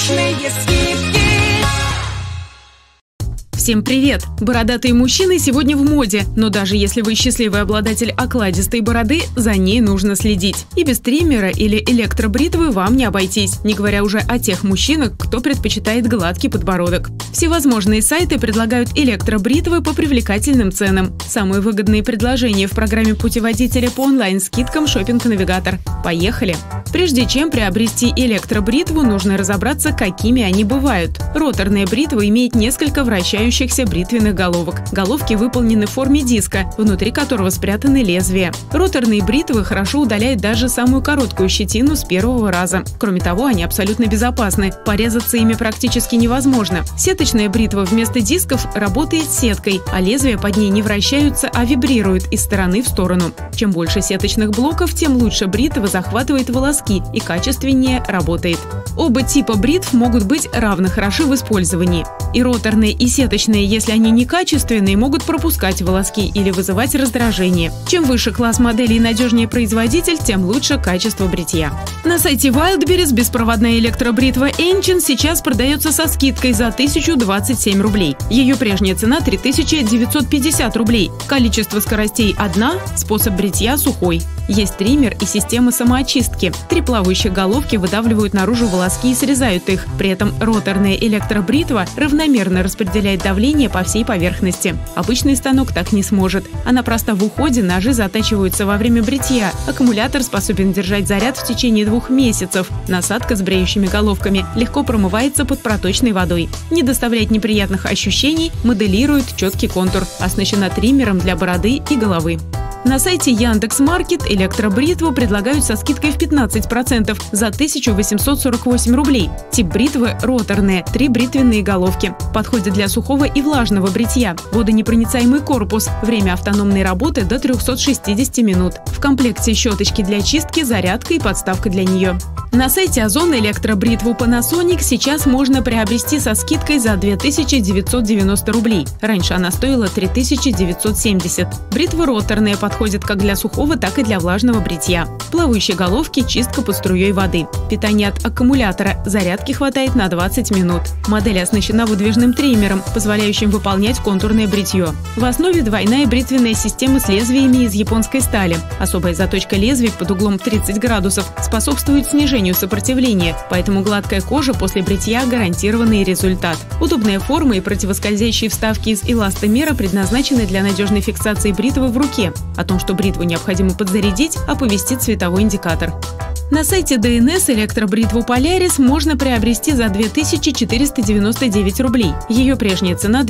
Отличные скидки. Всем привет! Бородатые мужчины сегодня в моде, но даже если вы счастливый обладатель окладистой бороды, за ней нужно следить. И без триммера или электробритвы вам не обойтись, не говоря уже о тех мужчинах, кто предпочитает гладкий подбородок. Всевозможные сайты предлагают электробритвы по привлекательным ценам. Самые выгодные предложения в программе путеводителя по онлайн-скидкам «Шопинг-навигатор». Поехали! Прежде чем приобрести электробритву, нужно разобраться, какими они бывают. Роторная бритва имеет несколько вращающихся бритвенных головок. Головки выполнены в форме диска, внутри которого спрятаны лезвия. Роторные бритвы хорошо удаляют даже самую короткую щетину с первого раза. Кроме того, они абсолютно безопасны. Порезаться ими практически невозможно. Сеточная бритва вместо дисков работает сеткой, а лезвия под ней не вращаются, а вибрируют из стороны в сторону. Чем больше сеточных блоков, тем лучше бритва захватывает волоски и качественнее работает. Оба типа бритв могут быть равно хороши в использовании. И роторные, и сеточные, если они некачественные, могут пропускать волоски или вызывать раздражение. Чем выше класс модели и надежнее производитель, тем лучше качество бритья. На сайте Wildberries беспроводная электробритва Ancient сейчас продается со скидкой за 1027 рублей. Ее прежняя цена 3950 рублей. Количество скоростей 1, способ бритья сухой. Есть триммер и система самоочистки. 3 плавающие головки выдавливают наружу волоски и срезают их. При этом роторная электробритва равномерно распределяет давление по всей поверхности. Обычный станок так не сможет. Она проста в уходе, ножи затачиваются во время бритья. Аккумулятор способен держать заряд в течение 2 месяцев. Насадка с бреющими головками легко промывается под проточной водой. Не доставляет неприятных ощущений, моделирует четкий контур. Оснащена триммером для бороды и головы. На сайте Яндекс.Маркет электробритву предлагают со скидкой в 15% за 1848 рублей. Тип бритвы роторные, 3 бритвенные головки. Подходит для сухого и влажного бритья. Водонепроницаемый корпус. Время автономной работы до 360 минут. В комплекте щеточки для чистки, зарядка и подставка для нее. На сайте Озон электробритву Panasonic сейчас можно приобрести со скидкой за 2990 рублей. Раньше она стоила 3970. Бритва роторная подходит как для сухого, так и для влажного бритья. Плавающие головки, чистка под струей воды. Питание от аккумулятора, зарядки хватает на 20 минут. Модель оснащена выдвижным триммером, позволяющим выполнять контурное бритье. В основе двойная бритвенная система с лезвиями из японской стали. Особая заточка лезвий под углом 30 градусов способствует снижению сопротивления, поэтому гладкая кожа после бритья – гарантированный результат. Удобная форма и противоскользящие вставки из эластомера предназначены для надежной фиксации бритвы в руке. О том, что бритву необходимо подзарядить, оповестит световой индикатор. На сайте ДНС электробритву Polaris можно приобрести за 2499 рублей. Ее прежняя цена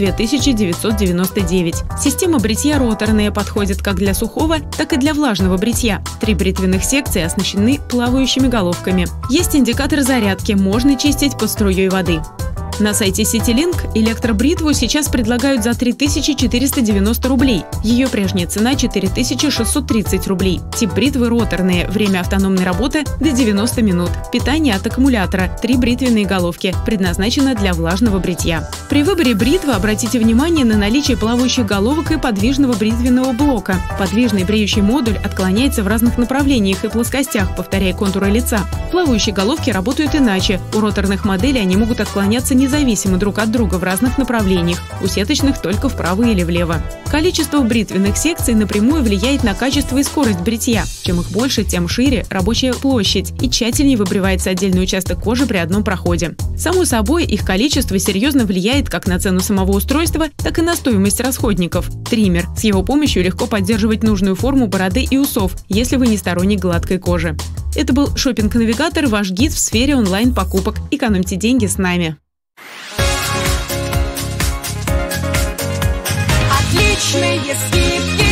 2999. Система бритья роторная подходит как для сухого, так и для влажного бритья. 3 бритвенных секции оснащены плавающими головками. Есть индикатор зарядки, можно чистить под струей воды. На сайте CityLink электробритву сейчас предлагают за 3490 рублей. Ее прежняя цена 4630 рублей. Тип бритвы роторные, время автономной работы до 90 минут. Питание от аккумулятора, 3 бритвенные головки, предназначено для влажного бритья. При выборе бритвы обратите внимание на наличие плавающих головок и подвижного бритвенного блока. Подвижный бреющий модуль отклоняется в разных направлениях и плоскостях, повторяя контуры лица. Плавающие головки работают иначе. У роторных моделей они могут отклоняться независимо друг от друга в разных направлениях, у сеточных только вправо или влево. Количество бритвенных секций напрямую влияет на качество и скорость бритья. Чем их больше, тем шире рабочая площадь и тщательнее выбривается отдельный участок кожи при одном проходе. Само собой, их количество серьезно влияет как на цену самого устройства, так и на стоимость расходников. Триммер. С его помощью легко поддерживать нужную форму бороды и усов, если вы не сторонник гладкой кожи. Это был Шопинг-навигатор, ваш гид в сфере онлайн-покупок. Экономьте деньги с нами. Отличные скидки.